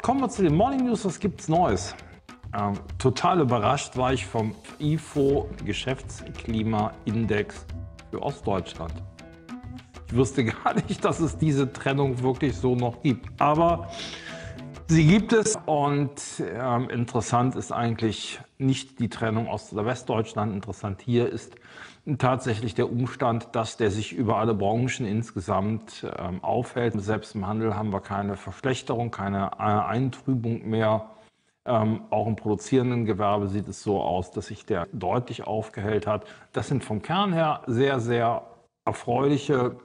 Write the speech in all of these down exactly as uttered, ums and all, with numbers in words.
Kommen wir zu den Morning News. Was gibt's Neues? Ähm, total überrascht war ich vom I F O Geschäftsklimaindex für Ostdeutschland. Ich wusste gar nicht, dass es diese Trennung wirklich so noch gibt. Aber sie gibt es, und ähm, interessant ist eigentlich nicht die Trennung Ost- oder Westdeutschland. Interessant hier ist tatsächlich der Umstand, dass der sich über alle Branchen insgesamt ähm, aufhält. Selbst im Handel haben wir keine Verschlechterung, keine äh, Eintrübung mehr. Ähm, auch im produzierenden Gewerbe sieht es so aus, dass sich der deutlich aufgehellt hat. Das sind vom Kern her sehr, sehr erfreuliche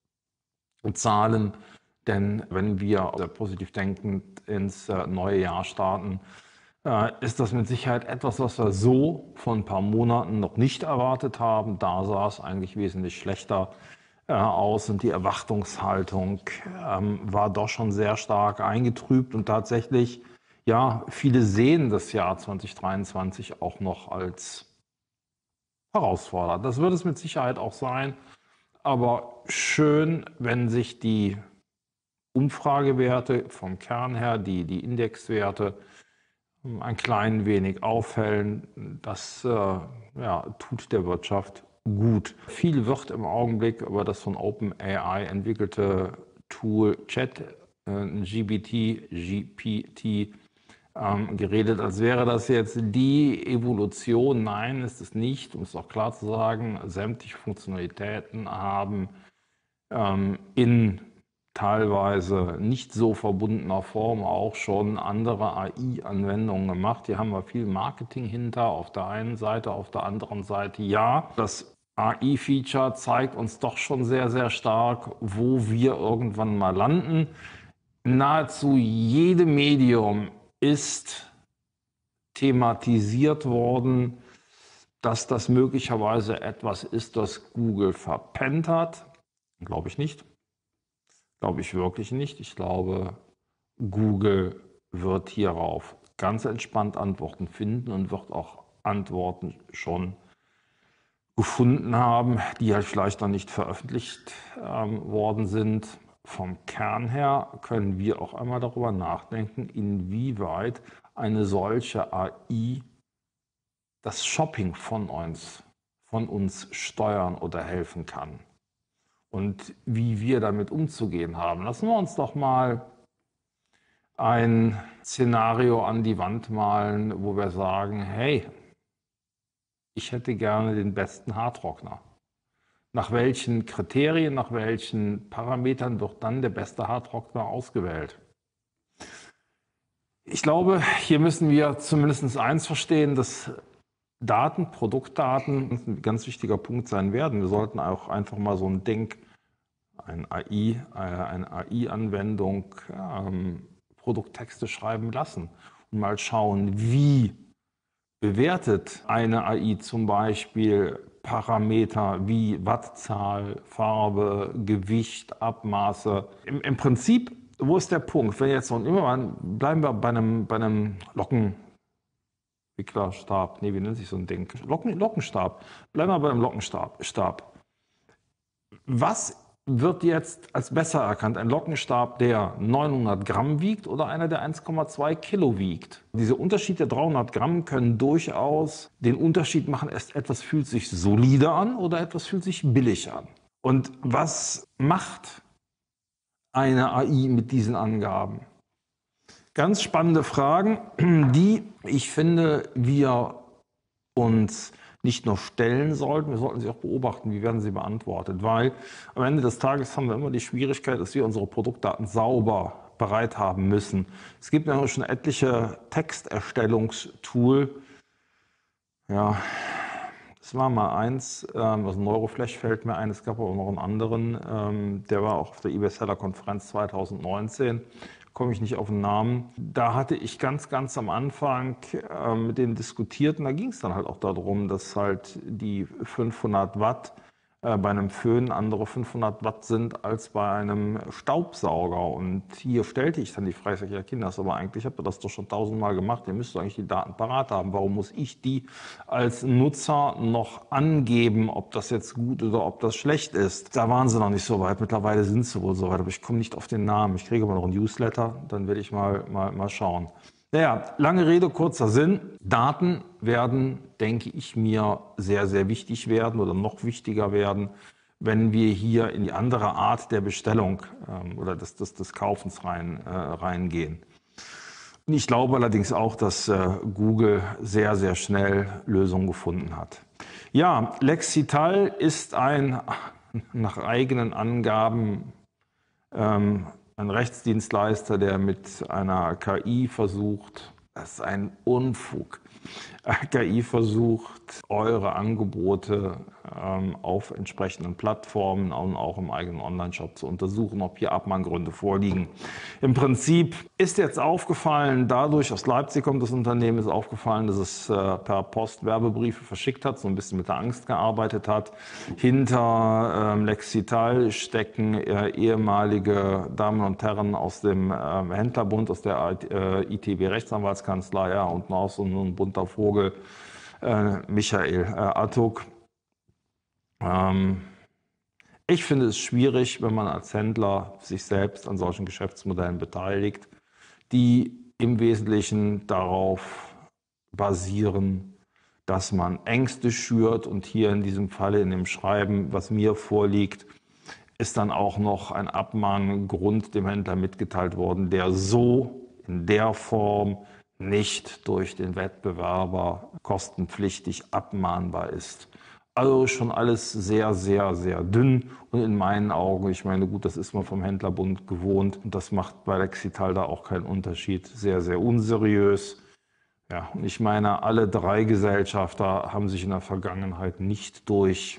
Zahlen. Denn wenn wir sehr positiv denkend ins äh, neue Jahr starten, äh, ist das mit Sicherheit etwas, was wir so vor ein paar Monaten noch nicht erwartet haben. Da sah es eigentlich wesentlich schlechter äh, aus, und die Erwartungshaltung ähm, war doch schon sehr stark eingetrübt. Und tatsächlich, ja, viele sehen das Jahr zwanzig dreiundzwanzig auch noch als herausfordernd. Das wird es mit Sicherheit auch sein. Aber schön, wenn sich die Umfragewerte vom Kern her, die, die Indexwerte, ein klein wenig aufhellen. Das äh, ja, tut der Wirtschaft gut. Viel wird im Augenblick über das von OpenAI entwickelte Tool Chat, äh, G P T, G P T, ähm, geredet, als wäre das jetzt die Evolution. Nein, ist es nicht, um es auch klar zu sagen. Sämtliche Funktionalitäten haben ähm, in teilweise nicht so verbundener Form auch schon andere A I-Anwendungen gemacht. Hier haben wir viel Marketing hinter auf der einen Seite, auf der anderen Seite ja. Das A I-Feature zeigt uns doch schon sehr, sehr stark, wo wir irgendwann mal landen. Nahezu jedes Medium ist thematisiert worden, dass das möglicherweise etwas ist, das Google verpennt hat. Glaube ich nicht. Glaube ich wirklich nicht. Ich glaube, Google wird hierauf ganz entspannt Antworten finden und wird auch Antworten schon gefunden haben, die halt vielleicht noch nicht veröffentlicht ähm, worden sind. Vom Kern her können wir auch einmal darüber nachdenken, inwieweit eine solche A I das Shopping von uns, von uns steuern oder helfen kann. Und wie wir damit umzugehen haben. Lassen wir uns doch mal ein Szenario an die Wand malen, wo wir sagen, hey, ich hätte gerne den besten Haartrockner. Nach welchen Kriterien, nach welchen Parametern wird dann der beste Haartrockner ausgewählt? Ich glaube, hier müssen wir zumindest eins verstehen, dass Daten, Produktdaten ein ganz wichtiger Punkt sein werden. Wir sollten auch einfach mal so ein Denk, ein A I, eine A I-Anwendung, ähm, Produkttexte schreiben lassen und mal schauen, wie bewertet eine A I zum Beispiel Parameter wie Wattzahl, Farbe, Gewicht, Abmaße. Im, im Prinzip, wo ist der Punkt? Wenn jetzt noch immer mal, bleiben wir bei einem, bei einem Lockenwicklerstab, nee, wie nennt sich so ein Ding? Locken, Lockenstab. Bleiben wir beim Lockenstab. Stab. Was wird jetzt als besser erkannt? Ein Lockenstab, der neunhundert Gramm wiegt, oder einer, der eins Komma zwei Kilo wiegt? Diese Unterschied der dreihundert Gramm können durchaus den Unterschied machen, etwas fühlt sich solide an oder etwas fühlt sich billig an. Und was macht eine A I mit diesen Angaben? Ganz spannende Fragen, die, ich finde, wir uns nicht nur stellen sollten, wir sollten sie auch beobachten, wie werden sie beantwortet. Weil am Ende des Tages haben wir immer die Schwierigkeit, dass wir unsere Produktdaten sauber bereit haben müssen. Es gibt ja schon etliche Texterstellungstool. Ja, das war mal eins, ähm, also Neuroflash fällt mir ein, es gab aber noch einen anderen, ähm, der war auch auf der eBay Seller Konferenz zwanzig neunzehn. Komme ich nicht auf den Namen. Da hatte ich ganz, ganz am Anfang äh, mit denen diskutiert, und da ging es dann halt auch darum, dass halt die fünfhundert Watt äh, bei einem Föhn andere fünfhundert Watt sind als bei einem Staubsauger. Und hier stellte ich dann die Frage, ich sage, ja Kinder, aber eigentlich habt ihr das doch schon tausendmal gemacht, ihr müsst eigentlich die Daten parat haben. Warum muss ich die als Nutzer noch angeben, ob das jetzt gut oder ob das schlecht ist? Da waren sie noch nicht so weit, mittlerweile sind sie wohl so weit, aber ich komme nicht auf den Namen. Ich kriege aber noch ein Newsletter, dann werde ich mal, mal, mal schauen. Naja, lange Rede, kurzer Sinn. Daten werden, denke ich mir, sehr, sehr wichtig werden oder noch wichtiger werden, wenn wir hier in die andere Art der Bestellung ähm, oder des, des, des Kaufens rein, äh, reingehen. Und ich glaube allerdings auch, dass äh, Google sehr, sehr schnell Lösungen gefunden hat. Ja, Lexital ist ein, nach eigenen Angaben, ähm, ein Rechtsdienstleister, der mit einer K I versucht, das ist ein Unfug, K I versucht, eure Angebote ähm, auf entsprechenden Plattformen und auch im eigenen Online-Shop zu untersuchen, ob hier Abmahngründe vorliegen. Im Prinzip ist jetzt aufgefallen, dadurch, aus Leipzig kommt das Unternehmen, ist aufgefallen, dass es äh, per Post Werbebriefe verschickt hat, so ein bisschen mit der Angst gearbeitet hat. Hinter ähm, Lexital stecken äh, ehemalige Damen und Herren aus dem äh, Händlerbund, aus der äh, I T B-Rechtsanwaltskanzlei, ja, und noch so ein bunter Vogel, äh, Michael äh, Attuk. Ähm, ich finde es schwierig, wenn man als Händler sich selbst an solchen Geschäftsmodellen beteiligt, die im Wesentlichen darauf basieren, dass man Ängste schürt. Und hier in diesem Falle, in dem Schreiben, was mir vorliegt, ist dann auch noch ein Abmahngrund dem Händler mitgeteilt worden, der so in der Form nicht durch den Wettbewerber kostenpflichtig abmahnbar ist. Also schon alles sehr, sehr, sehr dünn und in meinen Augen, ich meine, gut, das ist man vom Händlerbund gewohnt und das macht bei Lexital da auch keinen Unterschied, sehr, sehr unseriös. Ja, und ich meine, alle drei Gesellschafter haben sich in der Vergangenheit nicht durch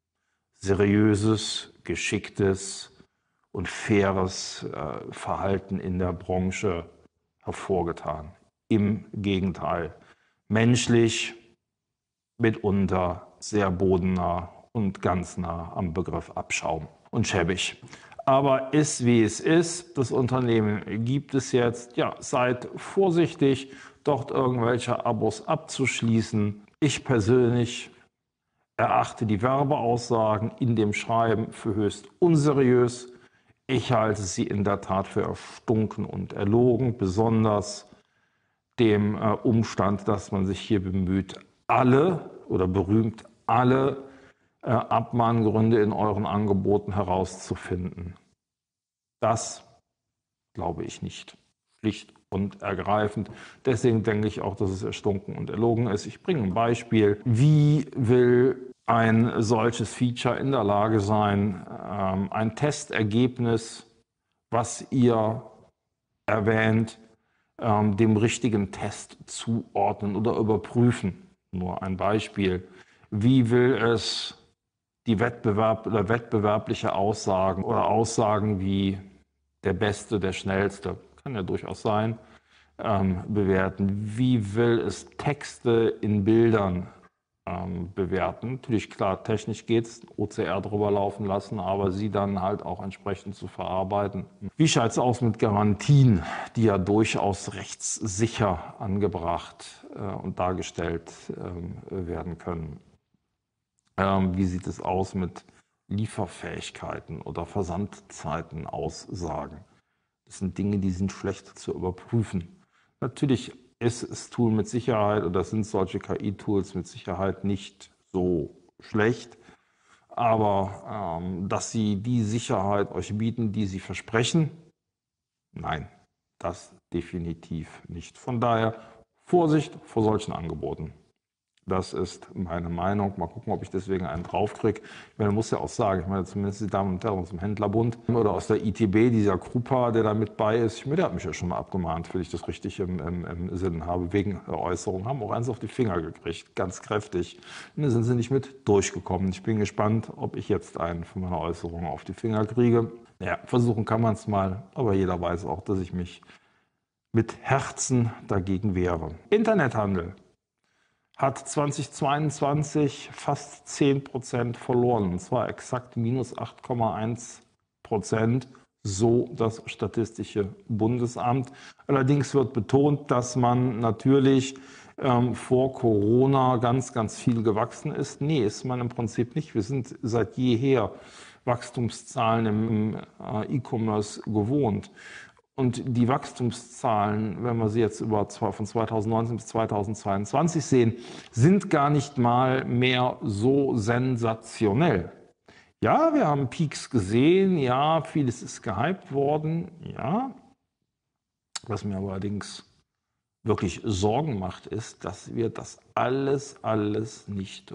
seriöses, geschicktes und faires äh, Verhalten in der Branche hervorgetan. Im Gegenteil, menschlich, mitunter sehr bodennah und ganz nah am Begriff Abschaum und schäbig. Aber ist wie es ist, das Unternehmen gibt es jetzt, ja, seid vorsichtig, dort irgendwelche Abos abzuschließen. Ich persönlich erachte die Werbeaussagen in dem Schreiben für höchst unseriös. Ich halte sie in der Tat für erstunken und erlogen, besonders dem äh, Umstand, dass man sich hier bemüht, alle oder berühmt alle äh, Abmahngründe in euren Angeboten herauszufinden. Das glaube ich nicht. Schlicht und ergreifend. Deswegen denke ich auch, dass es erstunken und erlogen ist. Ich bringe ein Beispiel. Wie will ein solches Feature in der Lage sein, ähm, ein Testergebnis, was ihr erwähnt, ähm, dem richtigen Test zuordnen oder überprüfen? Nur ein Beispiel. Wie will es die Wettbewerb oder wettbewerbliche Aussagen oder Aussagen wie der Beste, der Schnellste, kann ja durchaus sein, ähm, bewerten? Wie will es Texte in Bildern ähm, bewerten? Natürlich, klar, technisch geht es, O C R drüber laufen lassen, aber sie dann halt auch entsprechend zu verarbeiten. Wie schaut es aus mit Garantien, die ja durchaus rechtssicher angebracht äh, und dargestellt ähm, werden können? Ähm, wie sieht es aus mit Lieferfähigkeiten oder Versandzeitenaussagen? Das sind Dinge, die sind schlecht zu überprüfen. Natürlich ist das Tool mit Sicherheit oder sind solche K I-Tools mit Sicherheit nicht so schlecht, aber ähm, dass sie die Sicherheit euch bieten, die sie versprechen, nein, das definitiv nicht. Von daher Vorsicht vor solchen Angeboten. Das ist meine Meinung. Mal gucken, ob ich deswegen einen draufkriege. Ich meine, man muss ja auch sagen, ich meine, zumindest die Damen und Herren aus dem Händlerbund oder aus der I T B, dieser Krupa, der da mit bei ist, ich meine, der hat mich ja schon mal abgemahnt, wenn ich das richtig im, im, im Sinn habe, wegen der Äußerung. Haben auch eins auf die Finger gekriegt, ganz kräftig. Und da sind sie nicht mit durchgekommen. Ich bin gespannt, ob ich jetzt einen für meine Äußerungen auf die Finger kriege. Ja, versuchen kann man es mal, aber jeder weiß auch, dass ich mich mit Herzen dagegen wehre. Internethandel hat zweitausendzweiundzwanzig fast zehn Prozent verloren, und zwar exakt minus acht Komma eins Prozent, so das Statistische Bundesamt. Allerdings wird betont, dass man natürlich ähm, vor Corona ganz, ganz viel gewachsen ist. Nee, ist man im Prinzip nicht. Wir sind seit jeher Wachstumszahlen im äh, E-Commerce gewohnt. Und die Wachstumszahlen, wenn wir sie jetzt über, von zweitausendneunzehn bis zweitausendzweiundzwanzig sehen, sind gar nicht mal mehr so sensationell. Ja, wir haben Peaks gesehen, ja, vieles ist gehypt worden, ja. Was mir allerdings wirklich Sorgen macht, ist, dass wir das alles, alles nicht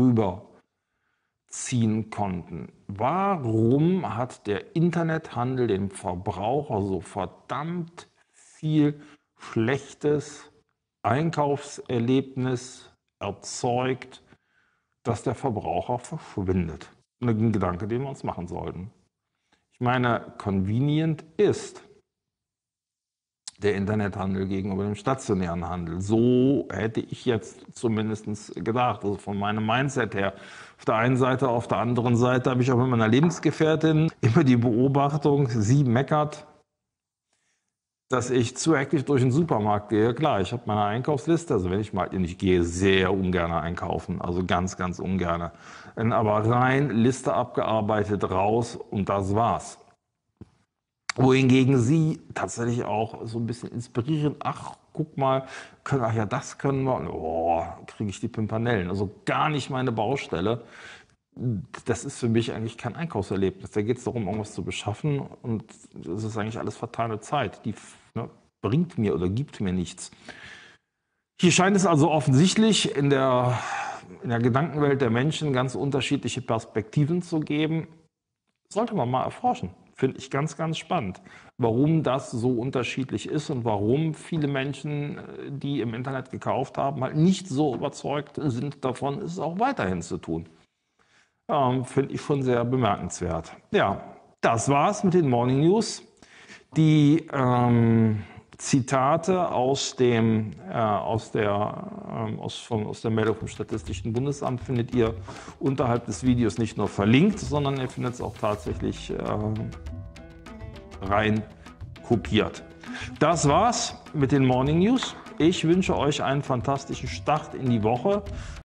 rüberziehen konnten. Warum hat der Internethandel dem Verbraucher so verdammt viel schlechtes Einkaufserlebnis erzeugt, dass der Verbraucher verschwindet? Ein Gedanke, den wir uns machen sollten. Ich meine, convenient ist der Internethandel gegenüber dem stationären Handel. So hätte ich jetzt zumindest gedacht, also von meinem Mindset her. Auf der einen Seite, auf der anderen Seite habe ich auch mit meiner Lebensgefährtin immer die Beobachtung, sie meckert, dass ich zu hektisch durch den Supermarkt gehe. Klar, ich habe meine Einkaufsliste, also wenn ich mal, ich gehe sehr ungern einkaufen, also ganz, ganz ungern. Aber rein, Liste abgearbeitet, raus und das war's. Wohingegen sie tatsächlich auch so ein bisschen inspirieren, ach, guck mal, können, ach ja, das können wir, oh, kriege ich die Pimpanellen. Also gar nicht meine Baustelle. Das ist für mich eigentlich kein Einkaufserlebnis. Da geht es darum, irgendwas zu beschaffen, und das ist eigentlich alles vertane Zeit. Die ne, bringt mir oder gibt mir nichts. Hier scheint es also offensichtlich in der, in der Gedankenwelt der Menschen ganz unterschiedliche Perspektiven zu geben. Sollte man mal erforschen. Finde ich ganz, ganz spannend, warum das so unterschiedlich ist und warum viele Menschen, die im Internet gekauft haben, halt nicht so überzeugt sind davon, es auch weiterhin zu tun. Ähm, Finde ich schon sehr bemerkenswert. Ja, das war's mit den Morning News. Die ähm, Zitate aus, dem, äh, aus, der, ähm, aus, von, aus der Meldung vom Statistischen Bundesamt findet ihr unterhalb des Videos nicht nur verlinkt, sondern ihr findet es auch tatsächlich äh, rein kopiert. Das war's mit den Morning News. Ich wünsche euch einen fantastischen Start in die Woche.